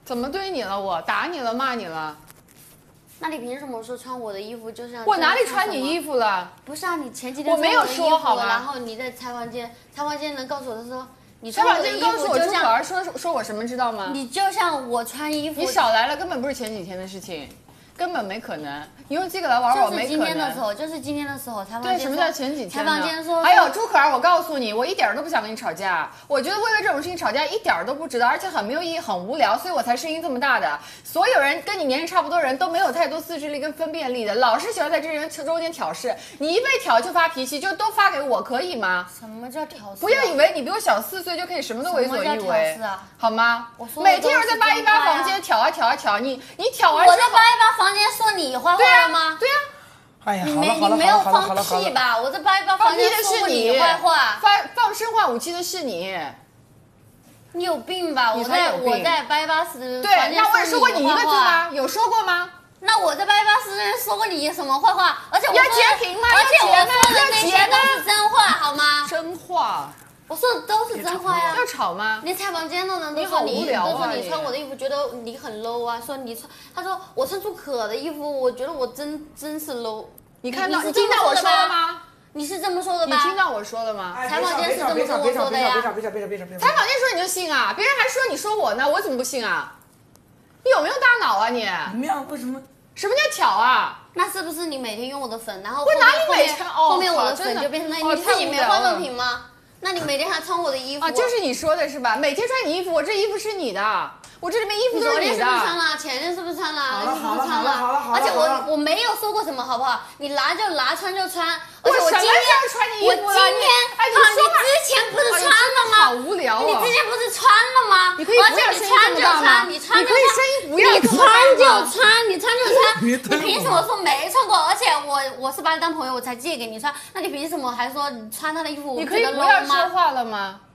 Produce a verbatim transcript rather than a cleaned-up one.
怎么对你了？我打你了，骂你了？ 那你凭什么说穿我的衣服就像？ 我哪里穿你衣服了？ 不是啊，你前几天我没有说好吗？ 然后你在采访间，采访间能告诉我的说，你采访间告诉我朱可儿说说我什么知道吗？ 你就像我穿衣服， 你少来了，根本不是前几天的事情。根本没可能，你用这个来玩我没可能。 就是今天的时候，就是今天的时候，采访间对，什么叫前几天？ 采访间说， 还有朱可儿，我告诉你，我一点都不想跟你吵架。我觉得为了这种事情吵架一点都不值得，而且很没有意义，很无聊，所以我才声音这么大的。所有人跟你年龄差不多的人都没有太多自制力跟分辨力的，老是喜欢在这人中间挑事。你一被挑就发脾气，就都发给我，可以吗？ 什么叫挑事？ 不要以为你比我小四岁就可以什么都为所欲为， 啊、 好吗？每天有人在八一八房间挑啊挑啊挑，你你挑完我在八一八房间说你。坏话了吗？ 对呀、啊， 哎呀， 你没你没有放屁吧？我在八一八房间说过你坏话， 放放生化武器的是你， 你有病吧？我在我在八一八室的对，那我也说过你一个字吗？有说过吗？ 那我在八一八室的说过你什么坏话？而且我要截屏吗？ 而且我说的那些都是真话，好吗？ 真话。 我说的都是真话呀！ 要吵吗？ 连采访间的人都说你，都说你穿我的衣服觉得你很 low 啊！说你穿，他说我穿朱可儿的衣服，我觉得我真真是 low。 你看到你听到我说了吗？ 你是这么说的吧？ 你听到我说了吗？ 采访间是这么跟我说的呀。 别吵别吵别吵别吵别吵！ 采访间说你就信啊？别人还说你说我呢，我怎么不信啊？你有没有大脑啊你？ 你们俩为什么？ 什么叫挑啊？ 那是不是你每天用我的粉，然后我哪里每天？哦， 后面我的粉就变成那你自己没化妆品吗？那你每天还穿我的衣服啊？就是你说的是吧？每天穿你衣服，我这衣服是你的，我这里面衣服都是你的。 昨天是不是穿了？前天是不是穿了？ 好了好了好了好了好了。 而且我我没有说过什么，好不好？你拿就拿，穿就穿。而且我今天穿你衣服了， 我今天哎，你说你之前不是穿了吗？ 好无聊啊！ 你之前不是穿了吗？ 你可以不要声音这么大吗？ 你穿就穿， 你可以声音不要你穿就穿，你穿就穿。 你凭什么说没穿过？而且我我是把你当朋友，我才借给你穿。那你凭什么还说你穿他的衣服？ 你可以不要说话了吗？